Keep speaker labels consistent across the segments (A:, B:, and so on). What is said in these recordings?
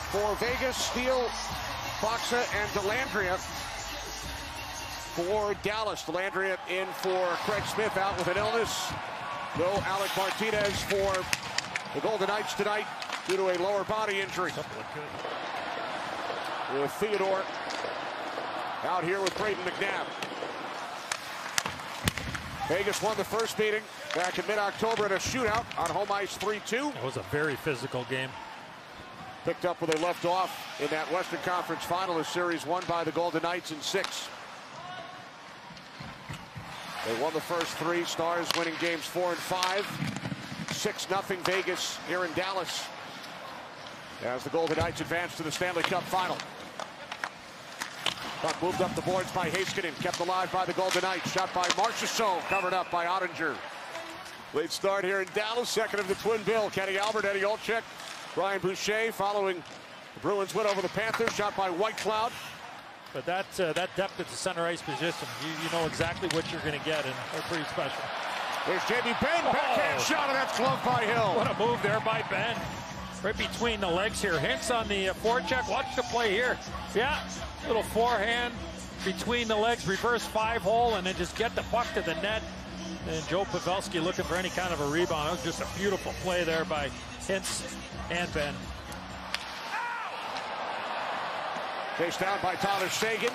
A: for Vegas, Steele, Foxa, and Dellandrea for Dallas. Dellandrea in for Craig Smith, out with an illness. No Alec Martinez for the Golden Knights tonight due to a lower body injury. With Theodore out here with Braden McNabb. Vegas won the first meeting back in mid-October in a shootout on home ice 3-2.
B: It was a very physical game.
A: Picked up where they left off in that Western Conference Finalist Series won by the Golden Knights in 6. They won the first 3. Stars winning games 4 and 5. 6-0 Vegas here in Dallas as the Golden Knights advance to the Stanley Cup Final. Puck moved up the boards by Heiskanen, kept alive by the Golden Knights. Shot by Marchessault, covered up by Ottinger. Late start here in Dallas, second of the twin bill. Kenny Albert, Eddie Olczyk, Brian Boucher following the Bruins win over the Panthers. Shot by Whitecloud.
B: But that depth at the center ice position, you know exactly what you're going to get, and they're pretty special.
A: There's Jamie Benn, backhand shot, and that's gloved by Hill.
B: What a move there by Benn. Right between the legs here. Hintz on the forecheck. Watch the play here. Yeah, little forehand between the legs, reverse 5-hole, and then just get the puck to the net. And Joe Pavelski looking for any kind of a rebound. It was just a beautiful play there by Hintz and Benn.
A: Chased down by Tyler Seguin.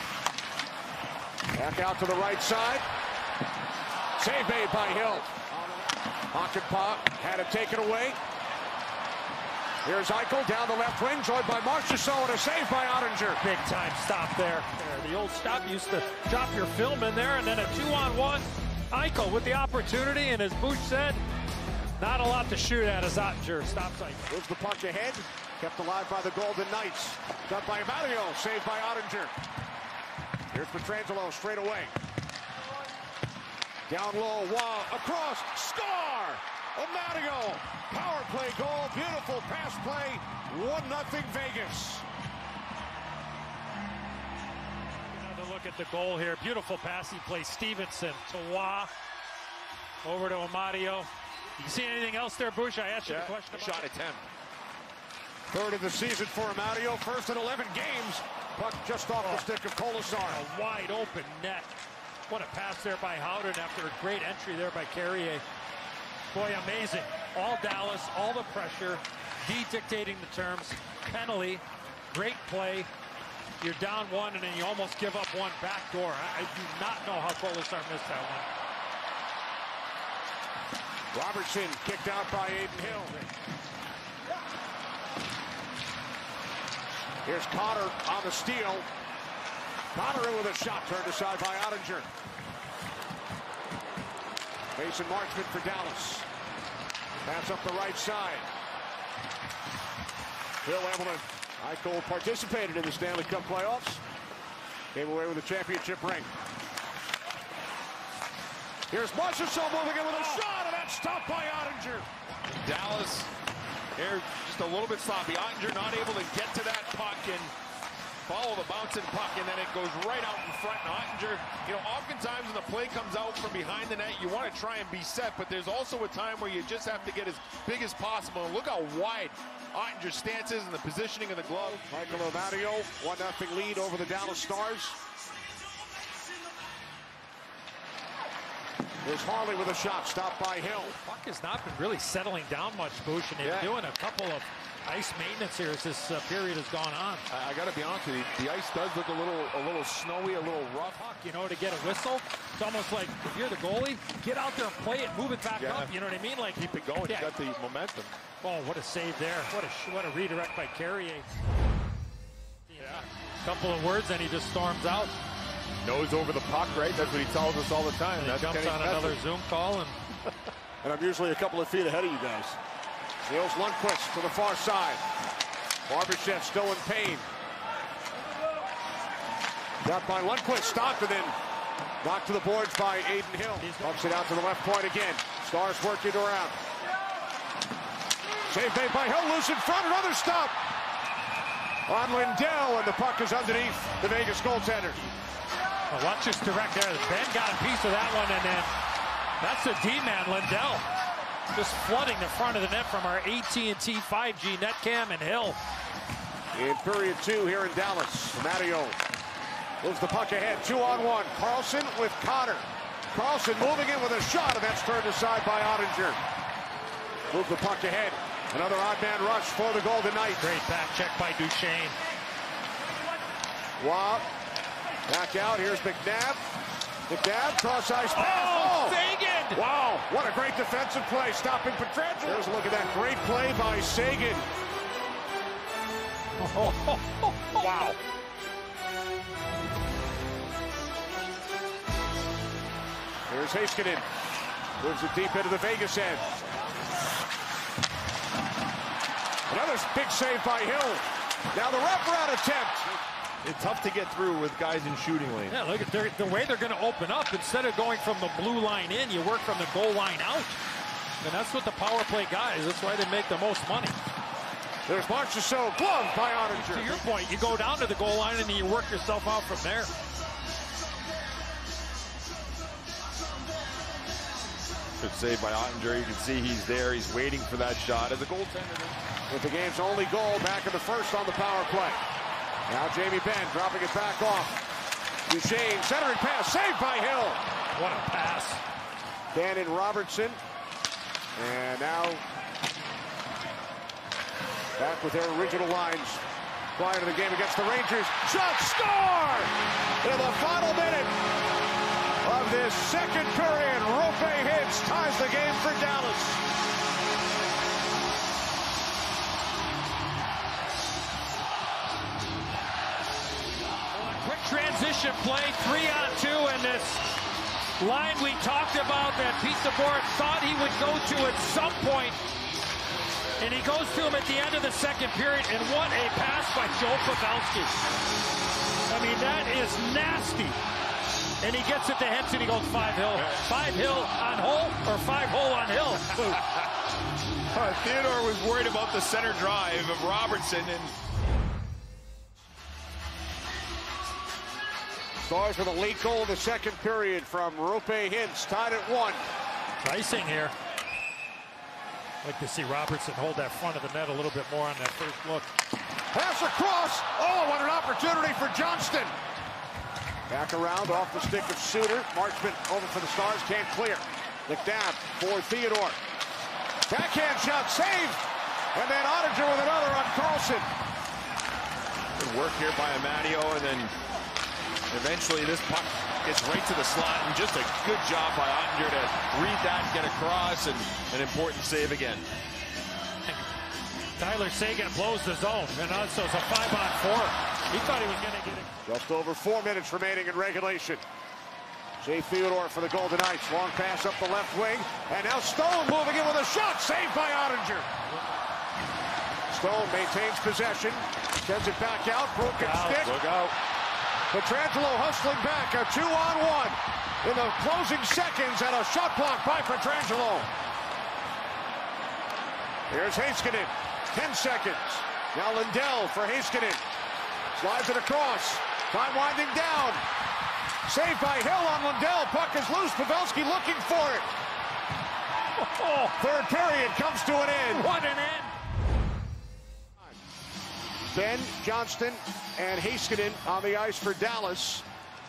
A: Back out to the right side. Save made by Hill. Hakanpää had it taken away. Here's Eichel down the left wing, joined by Marchessault, and a save by Ottinger.
B: Big time stop there. The old stop used to drop your film in there, and then a 2-on-1. Eichel with the opportunity, and as Bush said, not a lot to shoot at as Ottinger stops Eichel.
A: Moves the puck ahead, kept alive by the Golden Knights. Done by Mario, saved by Ottinger. Here's Pietrangelo straight away. Down low, wall, across, score! Amadio, power play goal, beautiful pass play, 1-0 Vegas.
B: Another look at the goal here, beautiful passing play, Stevenson to Waugh, over to Amadio. You see anything else there, Bush? I asked you the question about
A: shot attempt. Third of the season for Amadio, first in 11 games. Puck just off the stick of Colasar.
B: A wide open net. What a pass there by Howden after a great entry there by Carrier. Boy, amazing. All Dallas, all the pressure, D dictating the terms, penalty, great play. You're down 1 and then you almost give up one backdoor. I do not know how Colasar missed that one.
A: Robertson kicked out by Adin Hill. Here's Cotter on the steal. Cotter in with a shot turned aside by Ottinger. Mason Marchment for Dallas. Pass up the right side. Hill able to. Eichel participated in the Stanley Cup playoffs. Came away with a championship ring. Here's Marchessault moving in with a shot, and that's stopped by Ottinger.
C: Dallas here just a little bit sloppy. Ottinger not able to get to that puck and follow the bouncing puck, and then it goes right out in front. And Ottinger, you know, oftentimes when the play comes out from behind the net, you want to try and be set, but there's also a time where you just have to get as big as possible. And look how wide Ottinger's stance is and the positioning of the glove.
A: Michael Amadio, 1-0 lead over the Dallas Stars. There's Harley with a shot, stopped by Hill.
B: The puck has not been really settling down much, Bush, and they're doing a couple of ice maintenance here as this period has gone on.
C: I got to be honest with you, the ice does look a little snowy, a little rough.
B: Puck, you know, to get a whistle, it's almost like if you're the goalie, get out there and play it, move it back up. You know what I mean? Like
C: keep it going. You got the momentum.
B: Oh, what a save there! What a redirect by Carrier. Couple of words, and he just storms out.
C: Nose over the puck, right? That's what he tells us all the time.
B: He jumps on another Zoom call, and
A: and I'm usually a couple of feet ahead of you guys. Niels Lundqvist to the far side. Barbashev still in pain. Got by Lundqvist, stopped, and then knocked to the boards by Adin Hill. Pumps it out to the left point again. Stars working around. Save made by Hill, loose in front, another stop on Lindell, and the puck is underneath the Vegas goaltender.
B: Well, watch this direct there. Ben got a piece of that one, and then that's the D-man, Lindell. Just flooding the front of the net from our AT&T 5G net cam, and Hill
A: in period 2 here in Dallas. Mario moves the puck ahead, 2-on-1. Carlson with Connor. Carlson moving in with a shot, and that's turned aside by Ottinger. Move the puck ahead. Another odd man rush for the Golden Knights.
B: Great back check by Duchesne.
A: Wow. Back out. Here's McNabb. McNabb, cross ice pass.
B: Oh, Sagan!
A: Wow, what a great defensive play, stopping Pietrangelo. There's a look at that great play by Sagan. Wow. Here's Heiskanen. Moves it deep into the Vegas end. Another big save by Hill. Now the wraparound attempt.
C: It's tough to get through with guys in shooting lane.
B: Yeah, look at the way they're going to open up. Instead of going from the blue line in, you work from the goal line out. And that's what the power play guys, that's why they make the most money.
A: There's Marchessault, gloved by Ottinger.
B: To your point, you go down to the goal line and then you work yourself out from there.
C: Good save by Ottinger. You can see he's there. He's waiting for that shot as a goaltender.
A: With the game's only goal back in the first on the power play. Now Jamie Benn dropping it back off. Duchesne, centering pass, saved by Hill.
B: What a pass.
A: Dan and Robertson. And now back with their original lines prior to the game against the Rangers. Shot, score! In the final minute of this second period, Roope Hintz ties the game for Dallas.
B: Quick transition play, 3-on-2, and this line we talked about that Pete DeBoer thought he would go to at some point. And he goes to him at the end of the second period, and what a pass by Joe Pavelski. I mean, that is nasty. And he gets it to Henson, he goes 5-Hill. 5-Hill on Hole, or 5-Hole on Hill.
C: Theodore was worried about the center drive of Robertson, and
A: Stars with a late goal in the second period from Roope Hintz, tied at 1.
B: Icing here. I'd like to see Robertson hold that front of the net a little bit more on that first look.
A: Pass across. Oh, what an opportunity for Johnston. Back around off the stick of Suter. Marchment over for the Stars, can't clear. McNabb for Theodore. Backhand shot saved. And then Ottinger with another on Carlson.
C: good work here by Amadio, and then eventually this puck gets right to the slot, and just a good job by Ottinger to read that, get across, and an important save again.
B: Tyler Seguin blows the zone, and also it's a 5-on-4. He thought he was going to get it.
A: Just over 4 minutes remaining in regulation. Jay Theodore for the Golden Knights. Long pass up the left wing, and now Stone moving in with a shot, saved by Ottinger. Stone maintains possession, sends it back out, broken stick.
C: Look out.
A: Pietrangelo hustling back, a 2-on-1 in the closing seconds, and a shot block by Pietrangelo. Here's Heiskanen, 10 seconds. Now Lindell for Heiskanen. Slides it across, time winding down. Saved by Hill on Lindell, puck is loose, Pavelski looking for it. Third period comes to an end.
B: What an end.
A: Ben, Johnston, and Heiskanen on the ice for Dallas.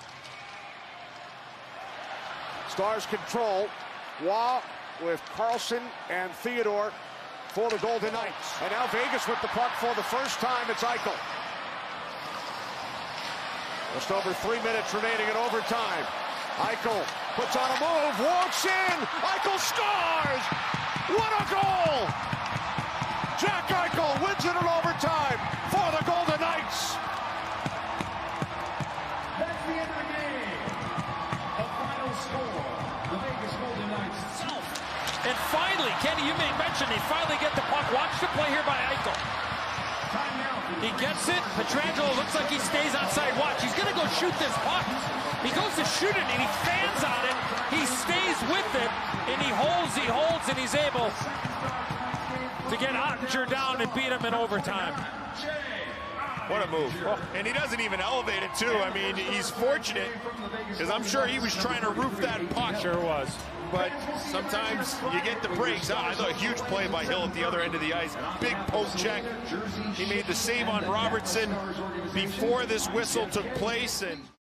A: Stars control. Waugh with Carlson and Theodore for the Golden Knights. And now Vegas with the puck for the first time. It's Eichel. Just over 3 minutes remaining in overtime. Eichel puts on a move, walks in. Eichel scores! What a goal! Jack Eichel wins it in overtime for the Golden Knights.
D: That's the end of the game. The final score, the Vegas Golden Knights.
B: And finally, Kenny, you may mention they finally get the puck. Watch the play here by Eichel. He gets it. Pietrangelo looks like he stays outside watch. He's going to go shoot this puck. He goes to shoot it, and he fans on it. He stays with it, and he holds, and he's able to get Ottinger down and beat him in overtime.
C: What a move. And he doesn't even elevate it, too. I mean, he's fortunate, because I'm sure he was trying to roof that puck.
B: Sure was.
C: But sometimes you get the breaks. I thought a huge play by Hill at the other end of the ice. Big poke check. He made the save on Robertson before this whistle took place. And